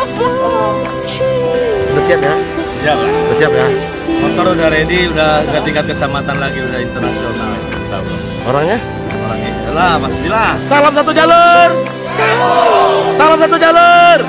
Udah siap ya? Siap lah. Udah siap ya? Motor udah ready, udah tingkat kecamatan lagi, udah internasional. Orangnya? Orangnya lah, pastilah. Salam satu jalur. Salam satu jalur.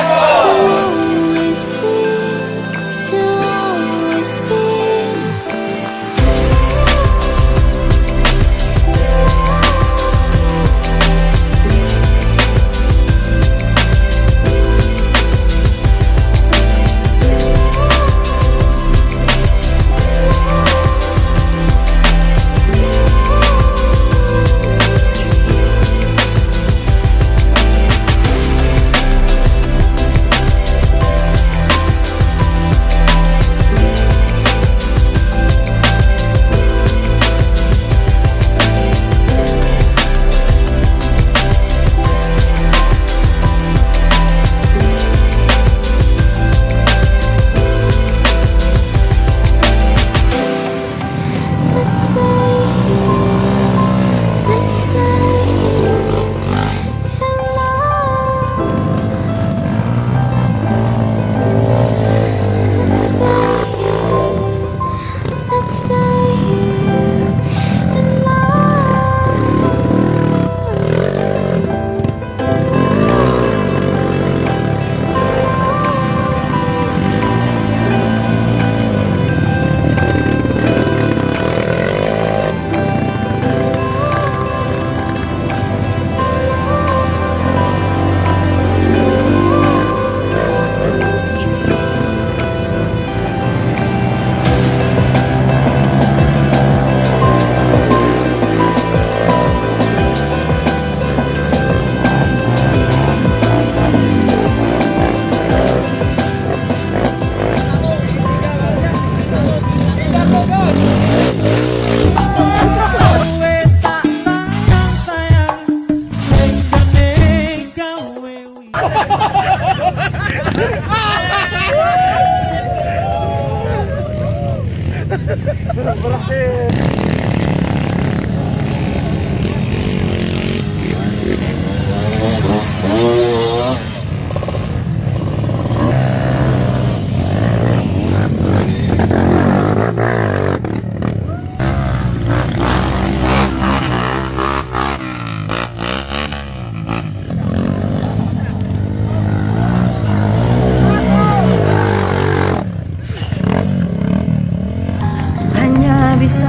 Bisa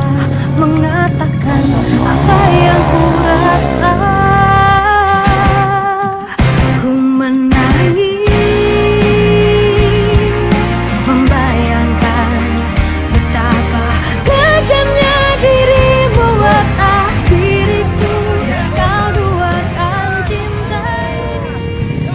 mengatakan apa yang ku rasa. Ku menangis membayangkan betapa kejamnya dirimu atas diriku. Kau duakan cinta ini.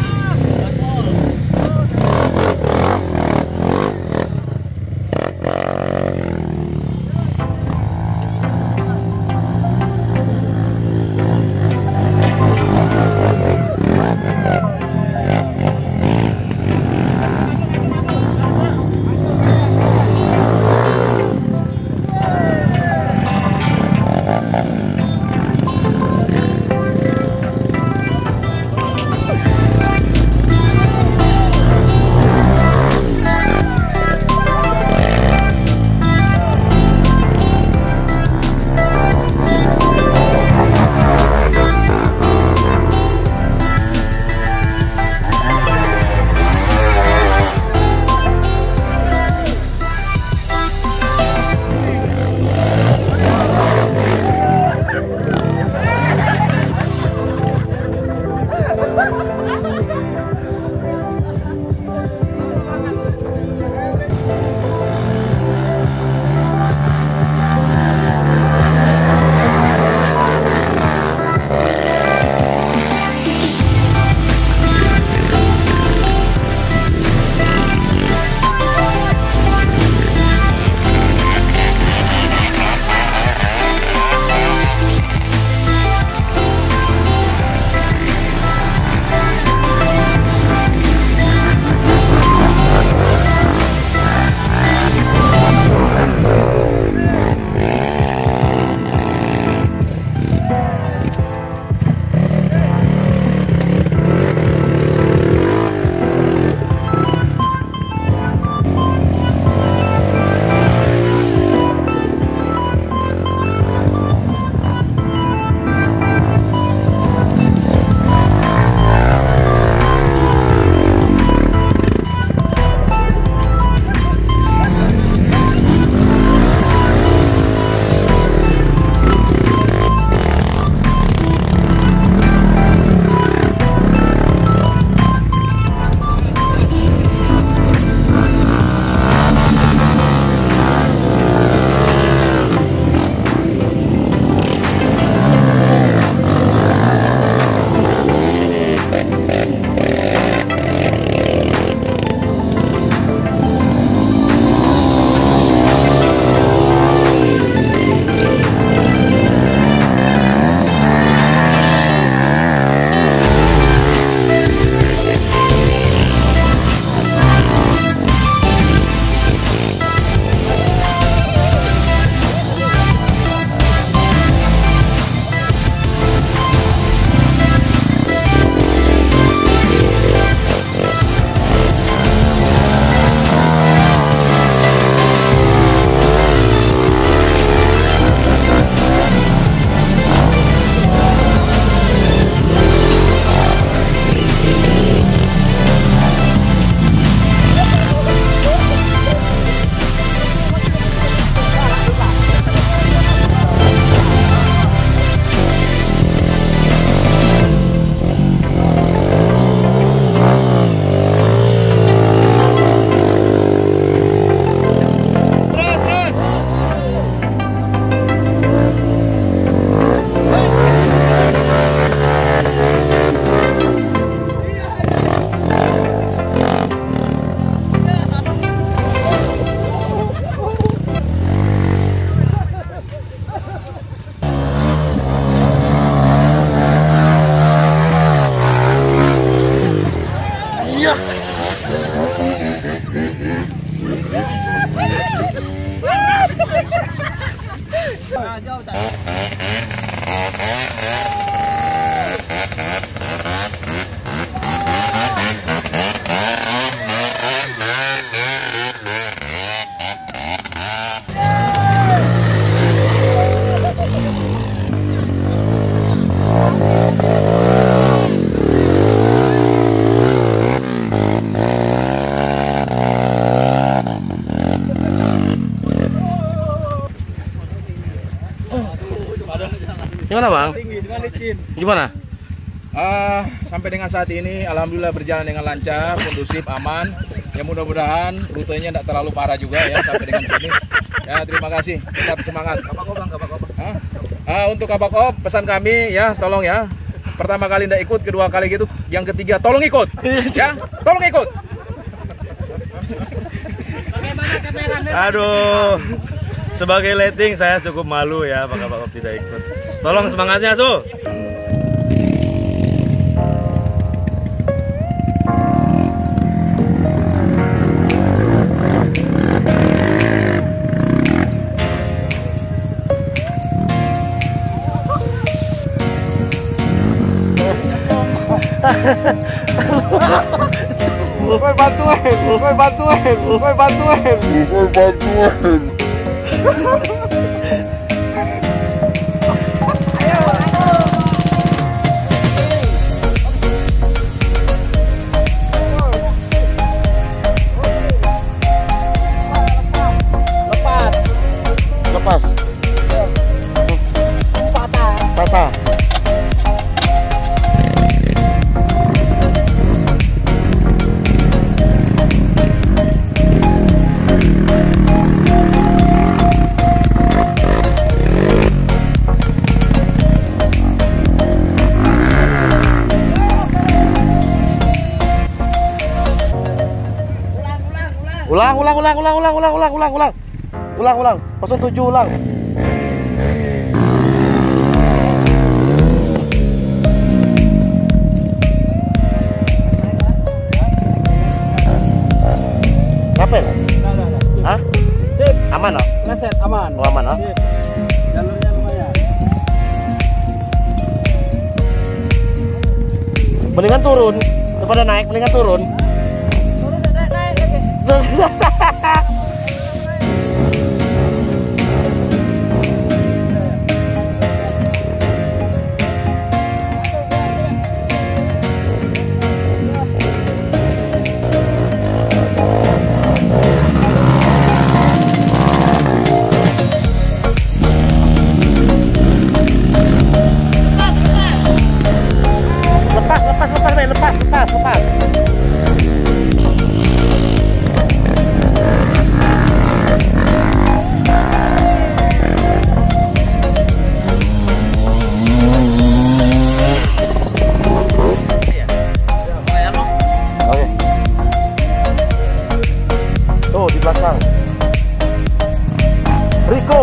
Gimana bang? Gimana? Sampai dengan saat ini alhamdulillah berjalan dengan lancar, kondusif, aman. Ya mudah-mudahan rutenya tidak terlalu parah juga ya sampai dengan sini. Ya terima kasih, tetap semangat. Untuk Kabak pesan kami ya, tolong ya. Pertama kali tidak ikut, kedua kali gitu, yang ketiga tolong ikut. Ya, tolong ikut. Aduh, sebagai letting saya cukup malu ya Pak Kabak tidak ikut. Tolong semangatnya Su. Woi bantuin. Lepas. Patah. Ulang. 07 ulang. Ngapain? Hah? Sip. Aman loh? Ngeset, aman. Oh, aman loh? Jalurnya lumayan. Mendingan turun. Daripada naik, mendingan turun. Lepas. Oke. Tuh di belakang. Rico.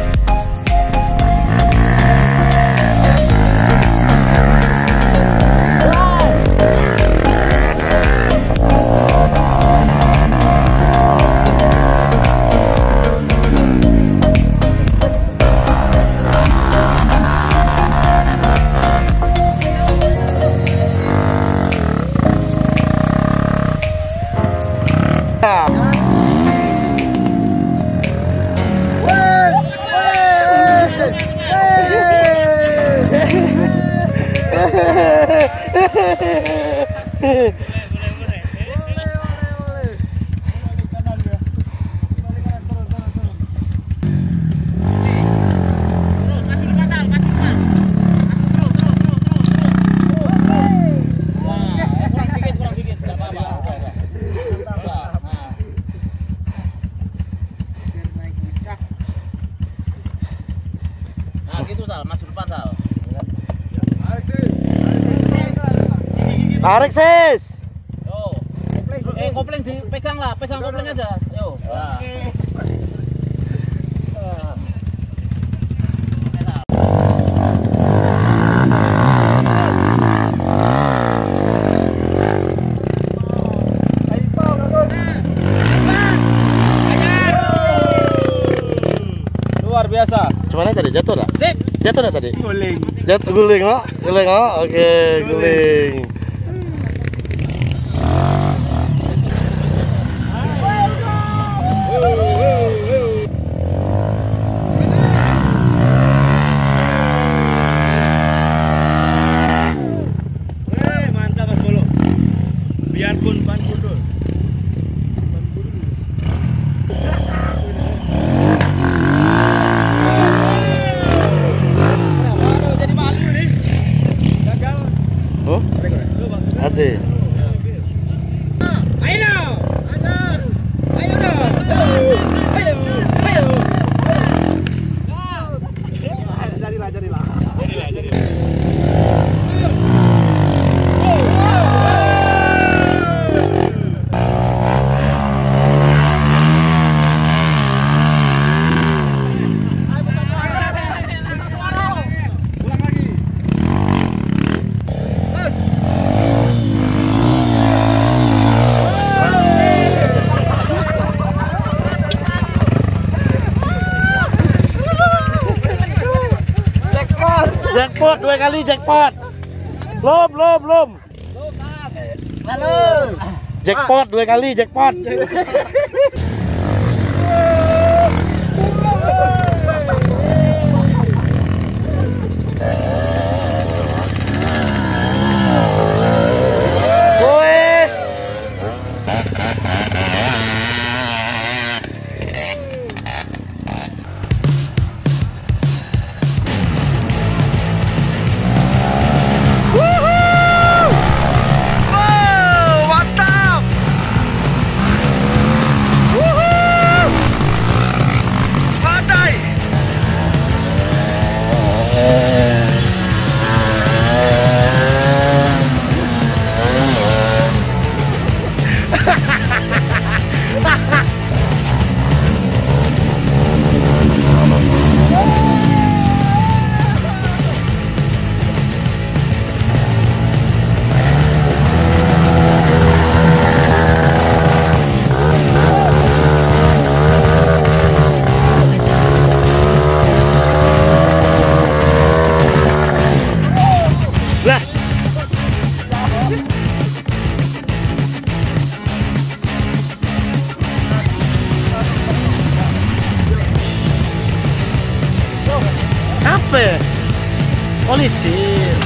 Tarik sis. Kopling dipegang lah, pegang kopling aja. Yo. Luar biasa. Cuman tadi jatuh tak? Sip. Jatuh tak tadi? Guling. Guling oh. Oke, guling. Mantap Mas Bolo. Biarpun ban gundul. Jadi Eh. Jackpot 2 kali jackpot. Belum. Jackpot 2 kali jackpot. Apa ya? Oh licin.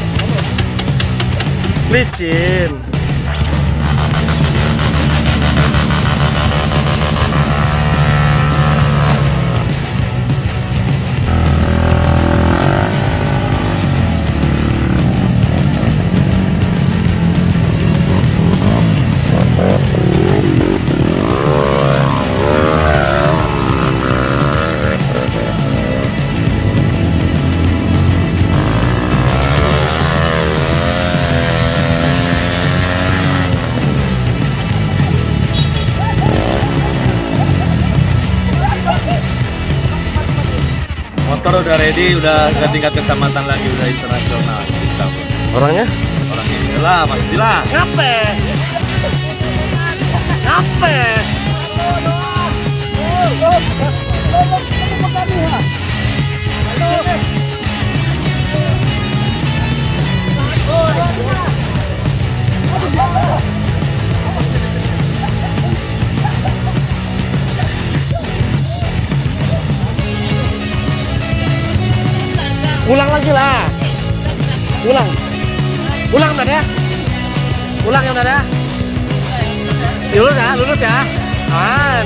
Motor udah ready, udah ke tingkat kecamatan lagi, udah internasional. Orangnya? Orangnya lah, pastilah. Ngapain? Ulang lagi lah. Ulang udah ya. Ulang yang udah ya. Lulus ya. Aman.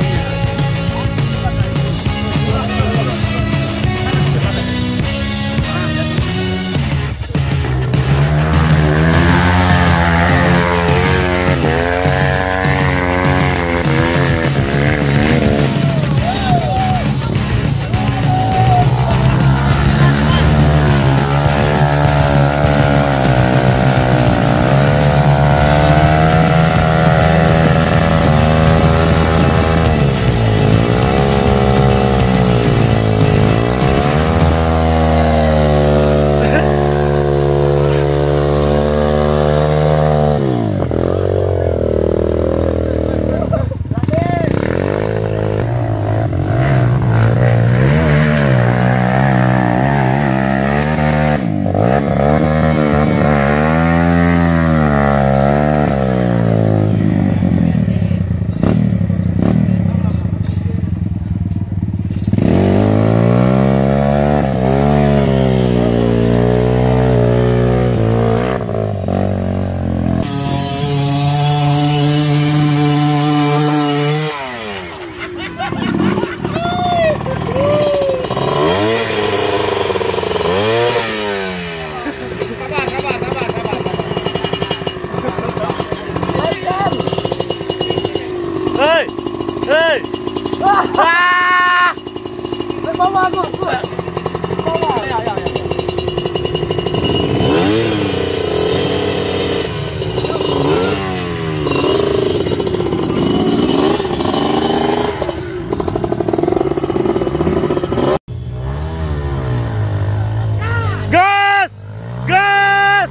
Gas! Gas!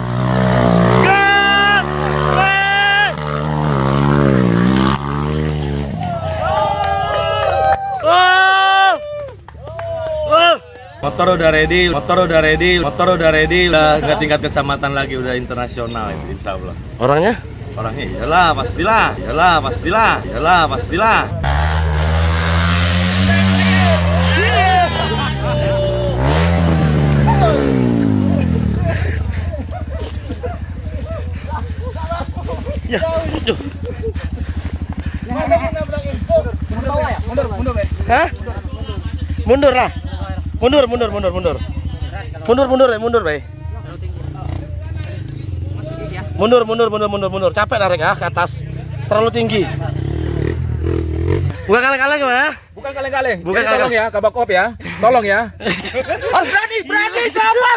Gas! Weh! Oh! Oh! Motor udah ready, udah nggak tingkat kecamatan lagi, udah internasional itu, insya Allah. Orangnya? Orangnya iyalah pastilah. Ya, aduh. Hah? Mundur lah. Mundur, Bay. Mundur. Capek narik ke atas. Terlalu tinggi. Bukan kaleng-kaleng ya? Bukan kaleng-kaleng. Bukan Jadi tolong ya, Kabakop ya. Tolong ya. Harus berani, sabar.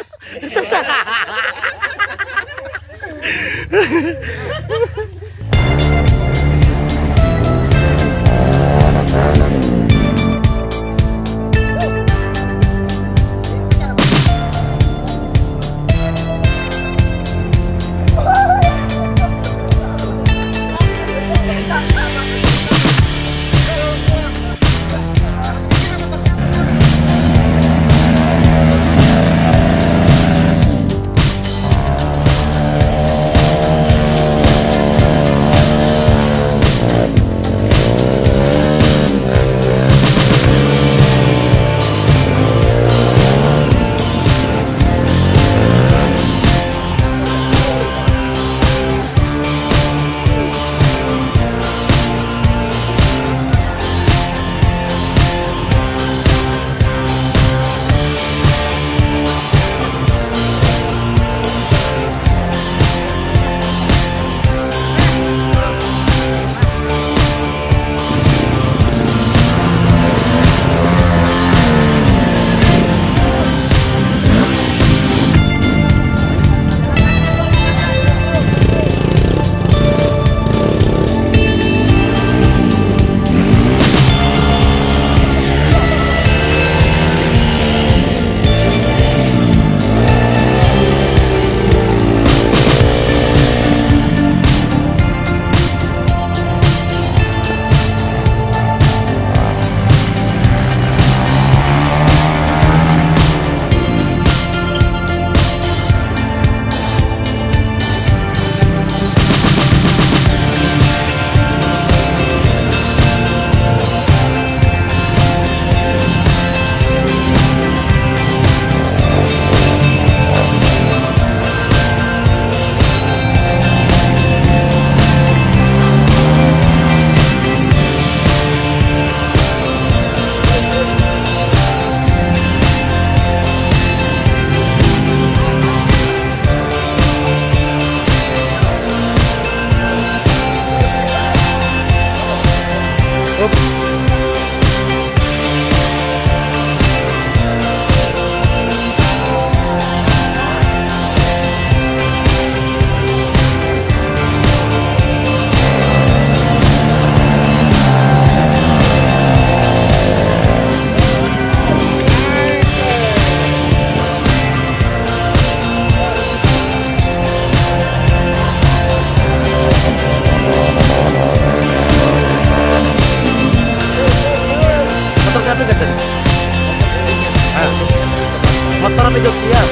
Motor apa joki ya?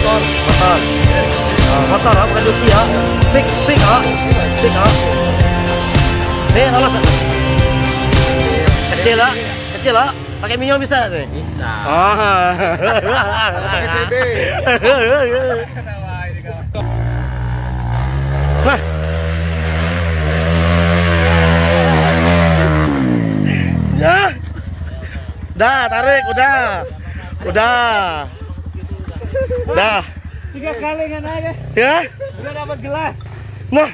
Motor bukan joki ya? Fix ah. Nih alas. Kecil lah. Pakai Mio bisa nih? Bisa. Pakai CB. Nah. Ya. Dah, tarik, udah. Dah. 3 kali kan aja. Ya? Udah dapat gelas. Nah.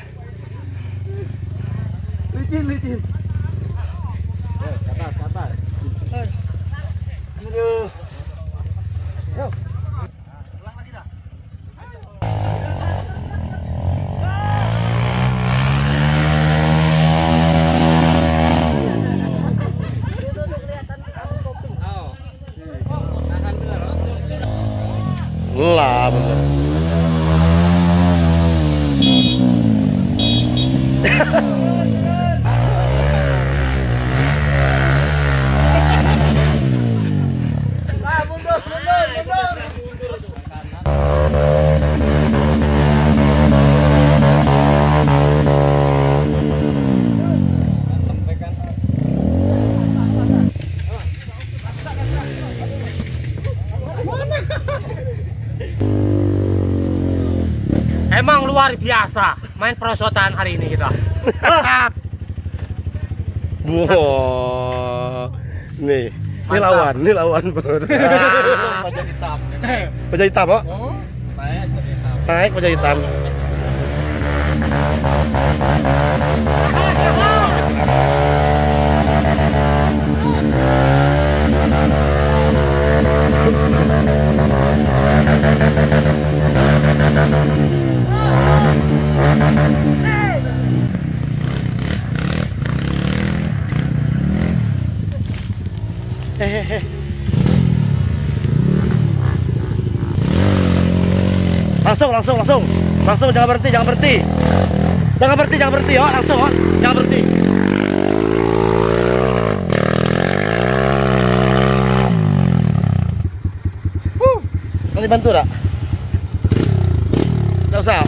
Licin. Lah bener. Emang luar biasa main perosotan hari ini kita. Wow. Nih lawan, Pajak hitam. Baja hitam, oh? Naik pajak hitam. Naik baja hitam. Hehehe. Langsung, jangan berhenti, jangan berhenti, oh, langsung, oh, jangan berhenti. Nanti bantu dak? Nggak usah.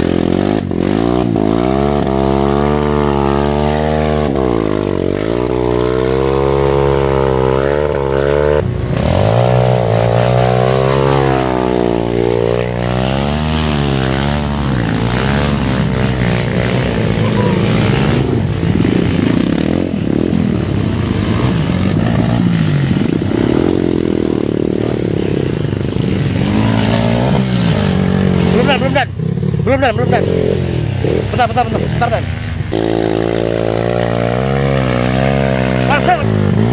Belum dan. Bentar dan. Langsung.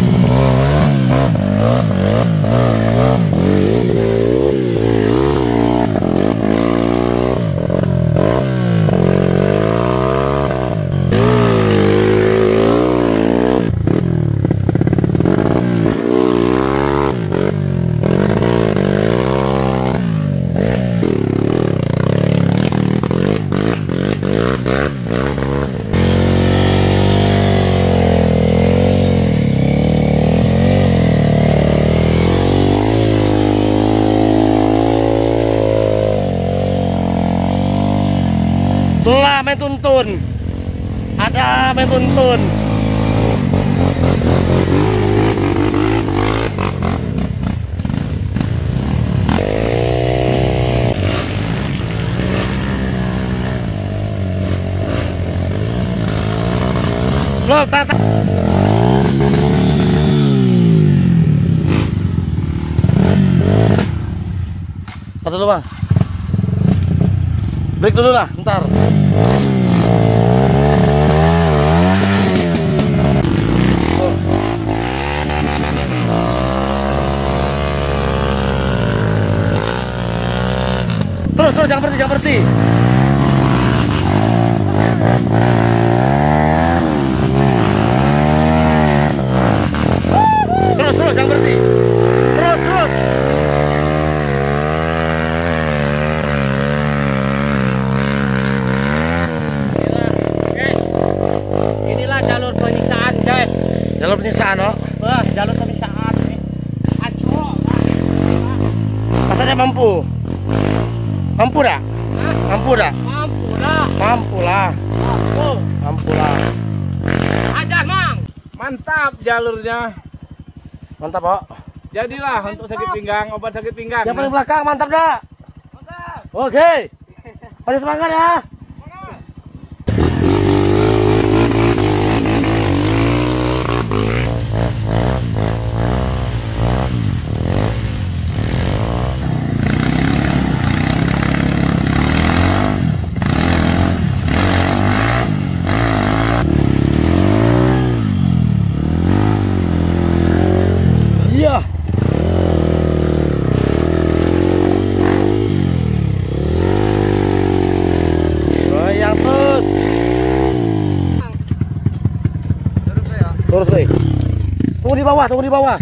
Lah main tuntun. Ada main tuntun. Loh, tata. Tata dulu, Bang. Break dulu lah, ntar. Terus, jangan berhenti. Terus, jangan berhenti. Terus. Inilah jalur penyiksaan, guys. Jalur penyiksaan, oh. Wah, jalur penyiksaan nih. Ancur. Masanya mampu. Mampu dah? Mampu dah? Mampu lah. Ajar, Mang. Mantap jalurnya. Mantap, oh. Jadilah untuk sakit pinggang, obat sakit pinggang. Yang paling belakang mantap dah. Oke. Masih semangat ya. Iya. lurus deh. Tunggu di bawah, tunggu di bawah.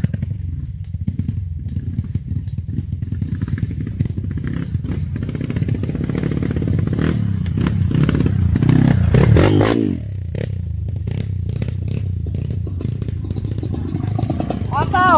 Mantap.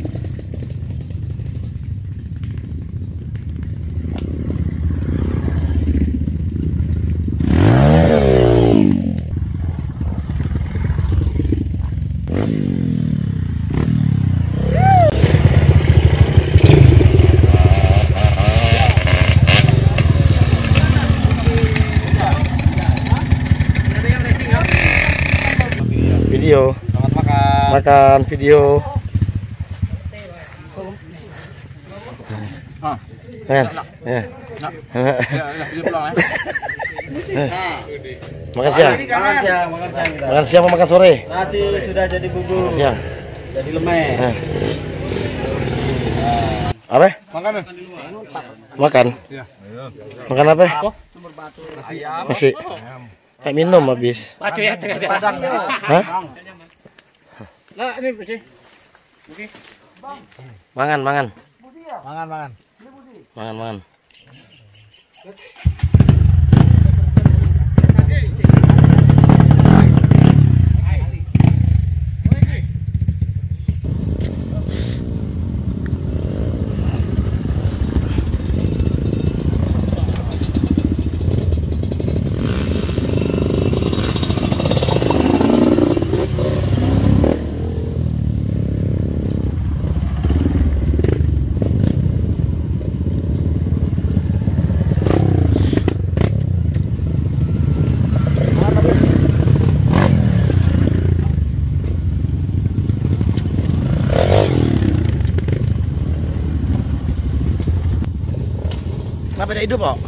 Video. Selamat makan. Makan video. Ah, Ya. Ya. nak. Ya, dia pulang ya. Makan siang. Makan siang kita. Makan siang mau makan sore. Nasi sudah jadi bubur, Makan siang. jadi lemeh. Apa? Makan. Makan. Makan apa? Nasi. Kayak minum habis. Pacu ya, padang. Hah? Nah, ini bersih. Mangan, mangan. Makan. Mangan, mangan. Kenapa tidak hidup, Pak?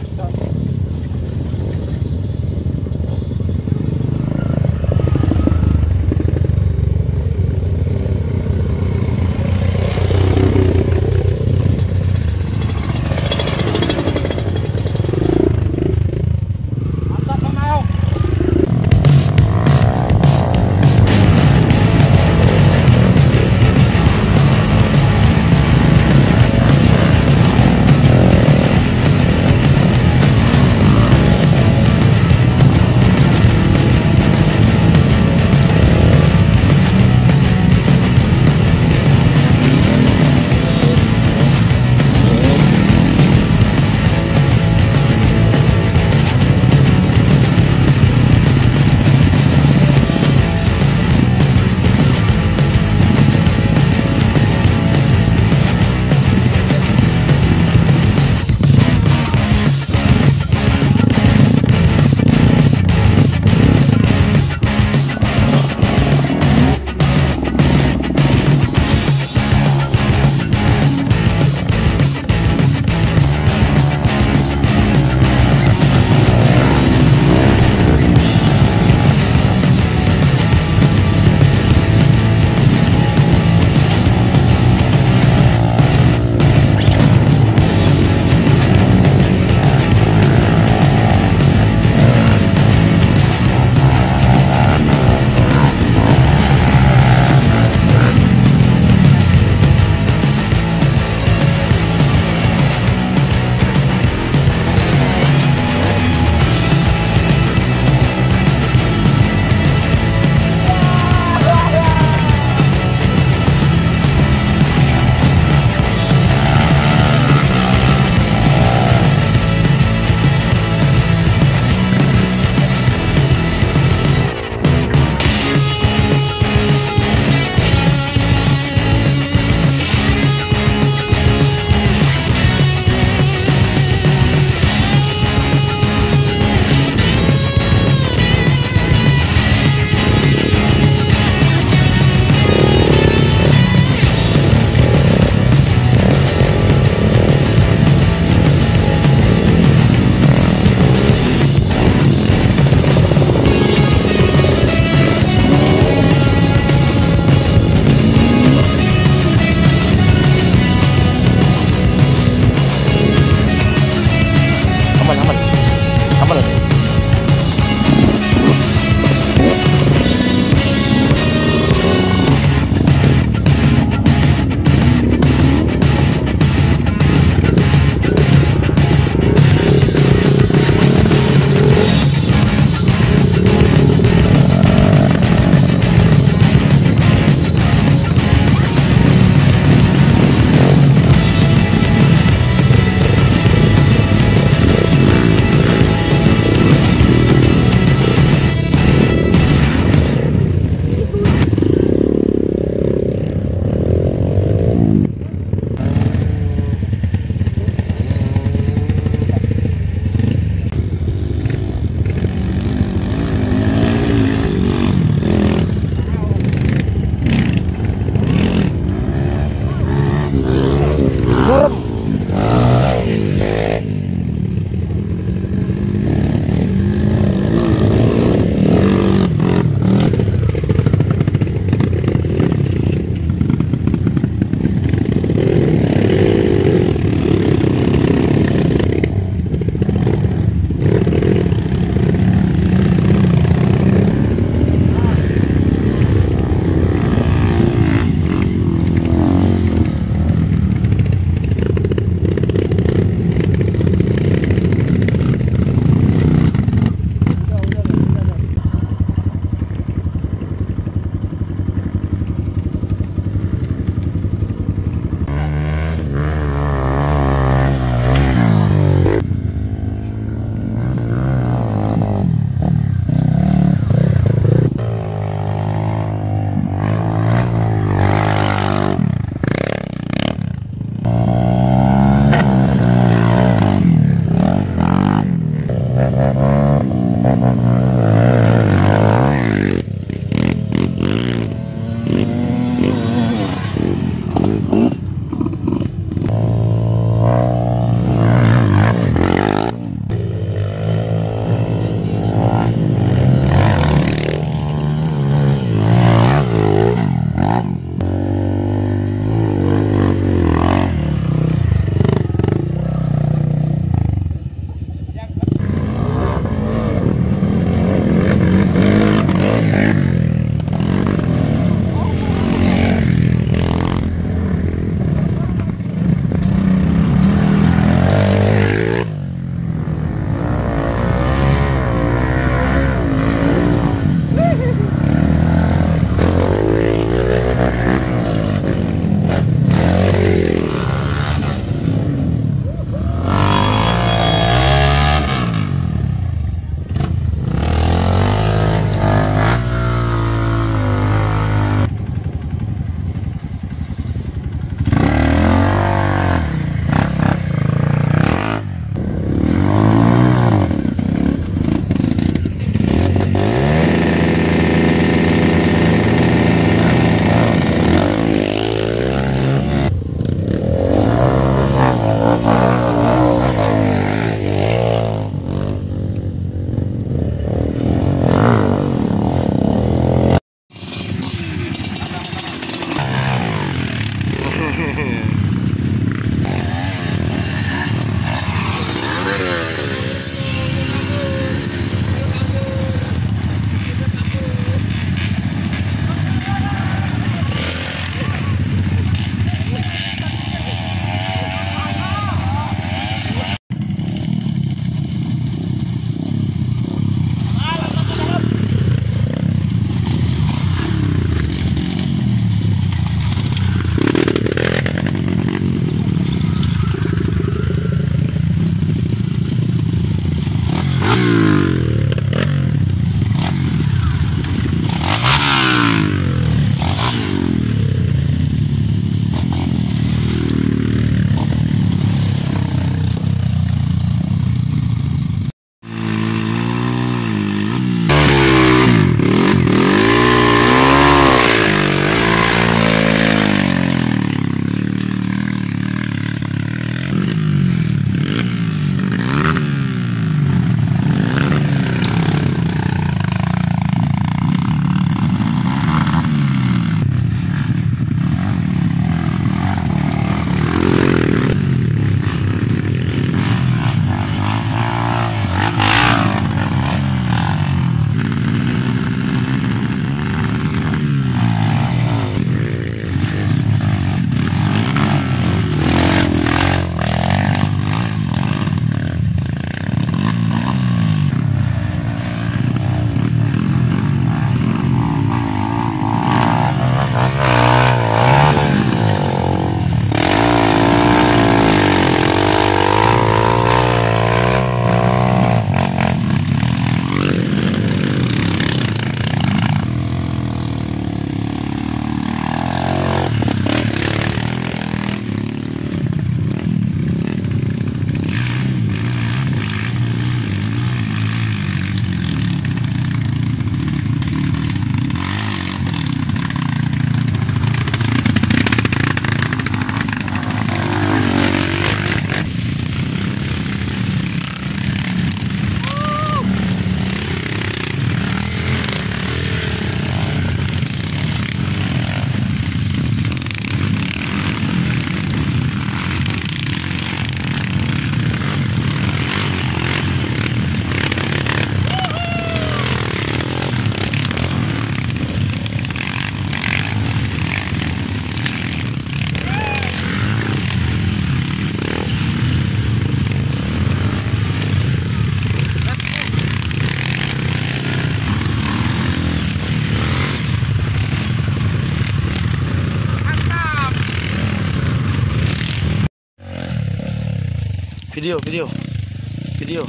Video.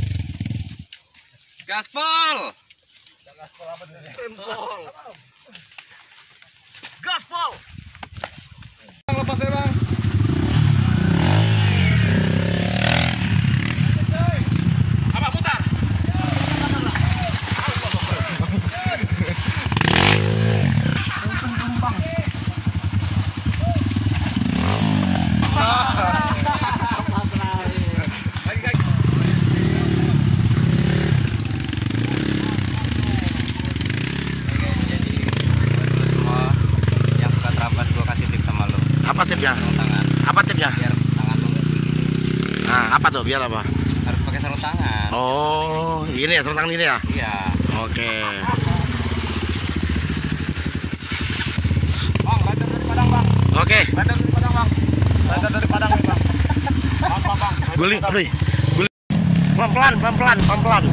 Gaspol. Gaspol. Lepas ya bang. Apa putar? Apa tuh? Biar apa? Harus pakai sarung tangan. Oh, ini ya sarung tangan ini ya? Iya. Oke. Bang, lancar dari Padang, Bang. Oke. Lancar dari Padang, Bang. Lancar dari Padang nih, Bang. Bang. Guling. Pelan-pelan.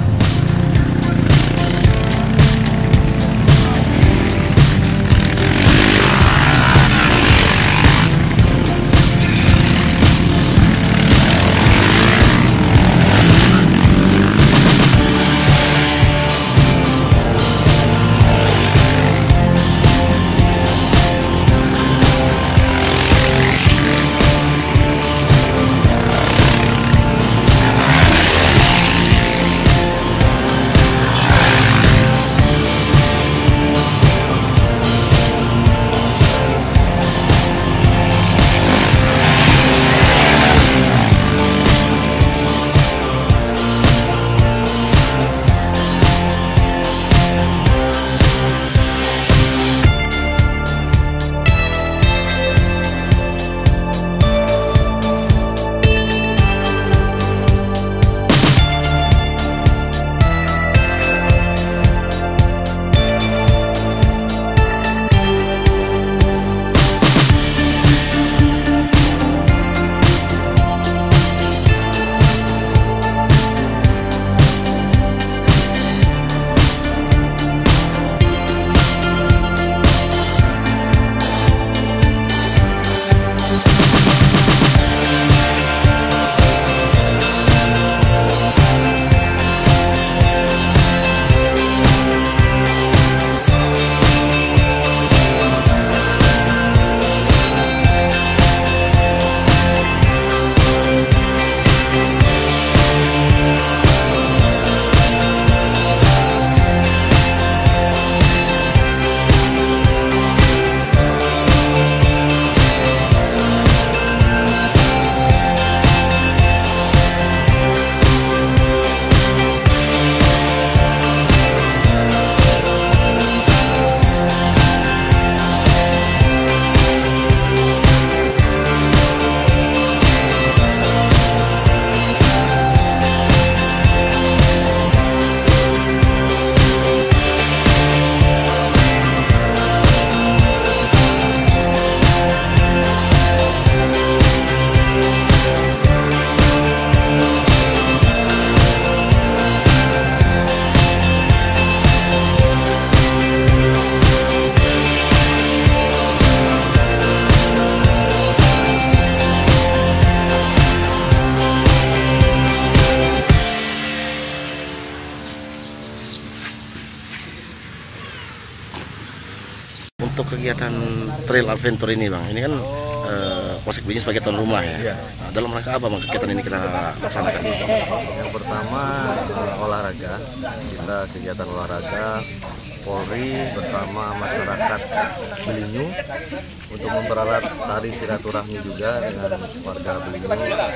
Untuk kegiatan trail adventure ini Bang, ini kan Polsek Beringin sebagai tuan rumah ya. Nah, dalam rangka apa Bang kegiatan ini kita laksanakan? Yang pertama olahraga, kita kegiatan olahraga Polri bersama masyarakat Belinyu untuk memperalat tari silaturahmi juga dengan warga Belinyu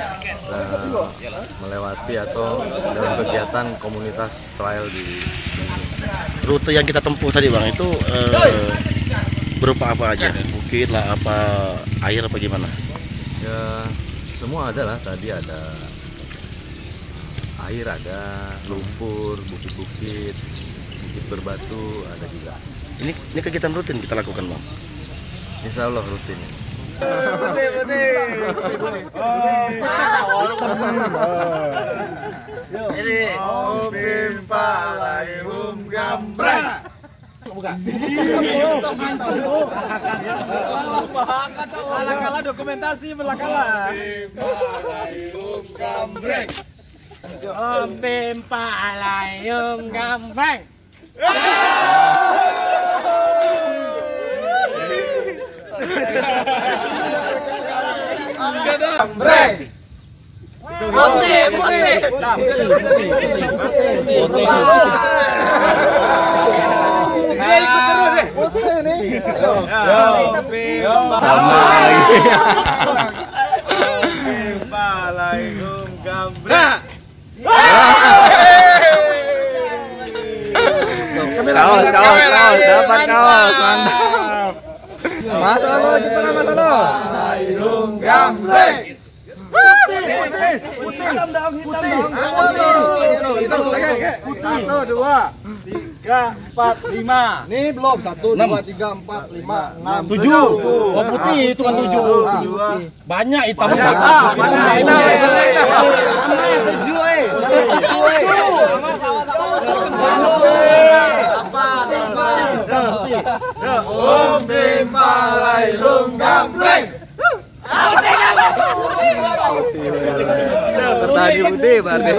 melewati atau dalam kegiatan komunitas trail di Rute yang kita tempuh tadi Bang itu berupa apa aja? Bukit lah, apa air apa gimana? ya semua ada lah, tadi ada air, ada lumpur, bukit-bukit, bukit berbatu ada juga. Ini kegiatan rutin kita lakukan Bang. Insya Allah rutin. Alakala dokumentasi belakala. Om Pimpa Alayum Gambreng. Kaos, dapat kaos, mantap. Mas Olo, cepat Mas Olo. Hitam dong. 1, 2, 3, 4, 5. Ini belum 1, 2, 3, 4, 5, 6, 7. Oh putih itu kan 7. Banyak hitam. Tadi putih berarti.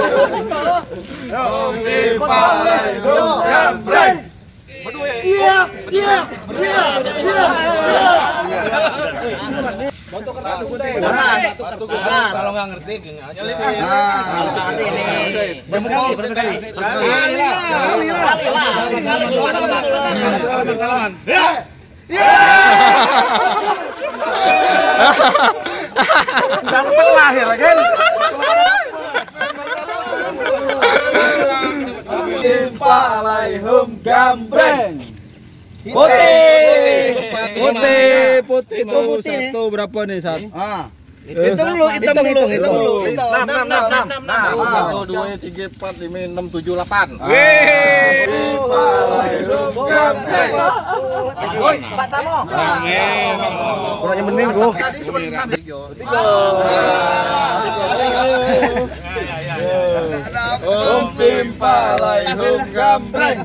Kalau nggak ngerti gini aja. Dapat lahir kan? Alaihum gambreng. Putih itu satu berapa nih Sat? Hitung dulu. 6, 2, 3, 4, 5, 6, 7, 8. Alaihum gambreng. Pak Samo. Kurangnya mending gua. Alaihum gambreng.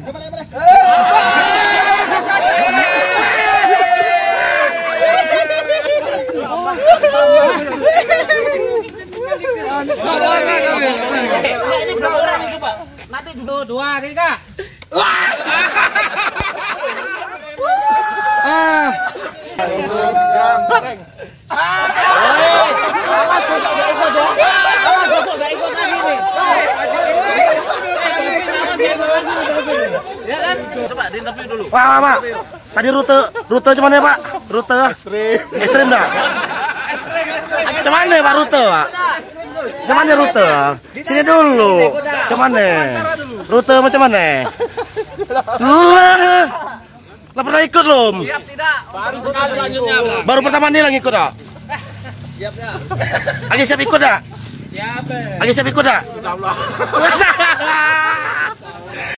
Nanti 2, 3. Coba diinterview dulu. Pak. Tadi rute cuman ya, Pak? Rute ekstrim dah. Cuman ya, Pak, rute, Pak? Cuman ya rute. Sini dulu. Cuman ya. Rute macam mana? Lah pernah ikut belum? Siap tidak? Baru sekali selanjutnya. Baru pertama ini lagi ikut dah. Siap dah. Lagi siap ikut dah? Siap. Lagi siap ikut dah? Insyaallah.